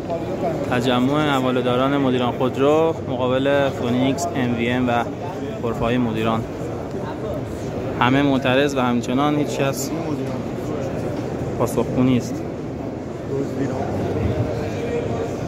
تجمع حواله‌داران مدیران خودرو مقابل فونیکس، MVM و غرفه‌های مدیران. همه معترض و همچنان هیچ کس پاسخگو نیست.